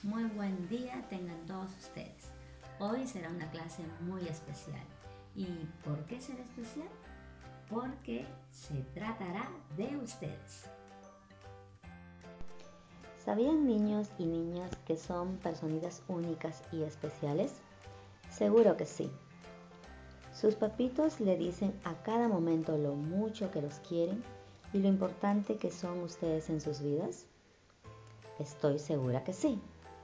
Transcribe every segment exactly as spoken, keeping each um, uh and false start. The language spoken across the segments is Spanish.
Muy buen día tengan todos ustedes. Hoy será una clase muy especial. ¿Y por qué será especial? Porque se tratará de ustedes. ¿Sabían, niños y niñas, que son personitas únicas y especiales? Seguro que sí. Sus papitos le dicen a cada momento lo mucho que los quieren y lo importante que son ustedes en sus vidas. Estoy segura que sí.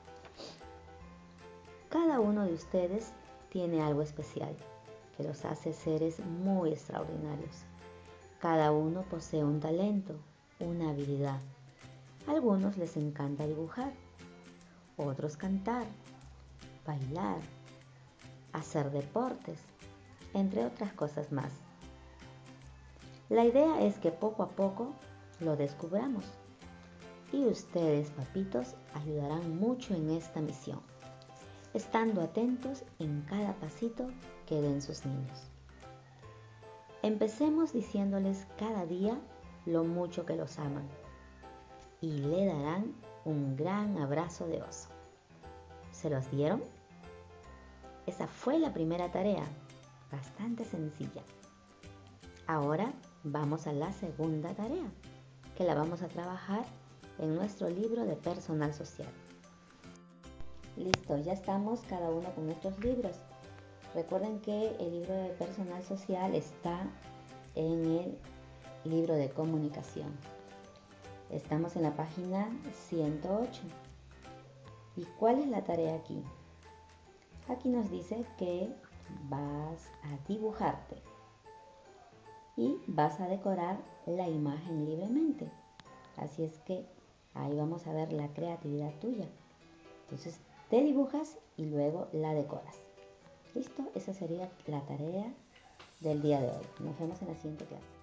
Cada uno de ustedes tiene algo especial que los hace seres muy extraordinarios. Cada uno posee un talento, una habilidad. A algunos les encanta dibujar, otros cantar, bailar, hacer deportes, entre otras cosas más. La idea es que poco a poco lo descubramos y ustedes, papitos, ayudarán mucho en esta misión, estando atentos en cada pasito que den sus niños. Empecemos diciéndoles cada día lo mucho que los aman y le darán un gran abrazo de oso. ¿Se los dieron? Esa fue la primera tarea, bastante sencilla. Ahora vamos a la segunda tarea, que la vamos a trabajar en nuestro libro de personal social. Listo, ya estamos cada uno con nuestros libros. Recuerden que el libro de personal social está en el libro de comunicación. Estamos en la página ciento ocho. ¿Y cuál es la tarea aquí? Aquí nos dice que vas a dibujarte y vas a decorar la imagen libremente. Así es que ahí vamos a ver la creatividad tuya. Entonces te dibujas y luego la decoras. ¿Listo? Esa sería la tarea del día de hoy. Nos vemos en la siguiente clase.